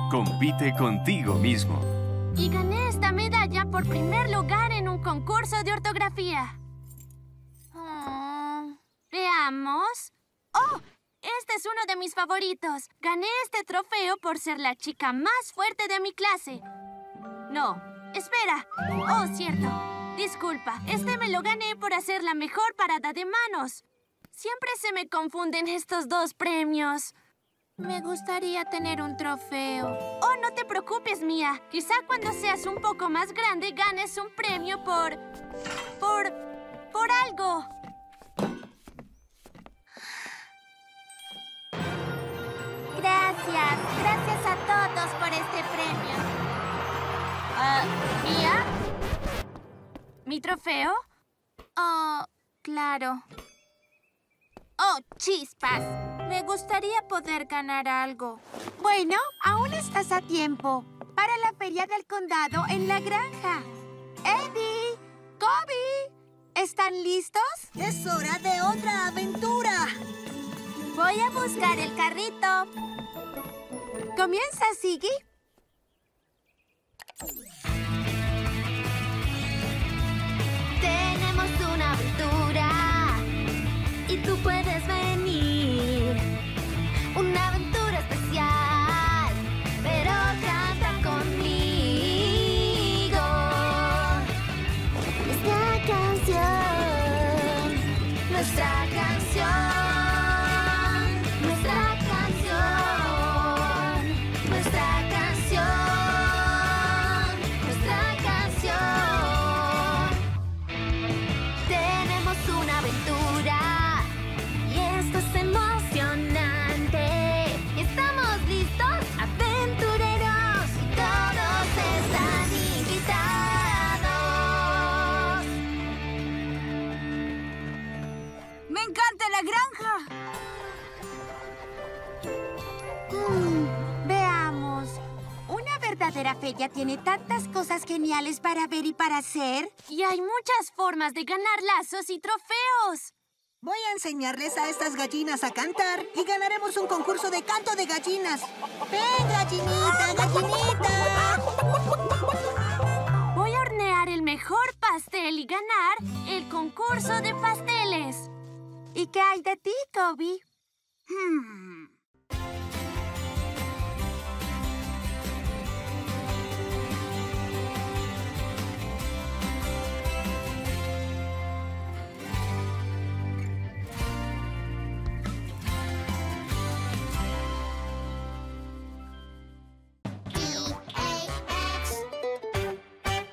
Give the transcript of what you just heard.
Compite contigo mismo. Y gané esta medalla por primer lugar en un concurso de ortografía. Veamos. ¡Oh! Este es uno de mis favoritos. Gané este trofeo por ser la chica más fuerte de mi clase. No, espera. Oh, cierto. Disculpa, este me lo gané por hacer la mejor parada de manos. Siempre se me confunden estos dos premios. Me gustaría tener un trofeo. Oh, no te preocupes, Mia. Quizá cuando seas un poco más grande ganes un premio por algo. Gracias a todos por este premio. ¿Mia? ¿Mi trofeo? Oh, claro. Oh, chispas. Me gustaría poder ganar algo. Bueno, aún estás a tiempo. Para la feria del condado en la granja. ¡Eddie! ¡Kobe! ¿Están listos? ¡Es hora de otra aventura! Voy a buscar el carrito. ¿Comienza, Ziggy? Tenemos una aventura y tú puedes venir. Una aventura especial, pero canta conmigo. Nuestra canción, nuestra canción. ¡La granja! Veamos. Una verdadera feria tiene tantas cosas geniales para ver y para hacer. Y hay muchas formas de ganar lazos y trofeos. Voy a enseñarles a estas gallinas a cantar y ganaremos un concurso de canto de gallinas. ¡Ven, gallinita, gallinita! Voy a hornear el mejor pastel y ganar el concurso de pasteles. ¿Y qué hay de ti, Kobe?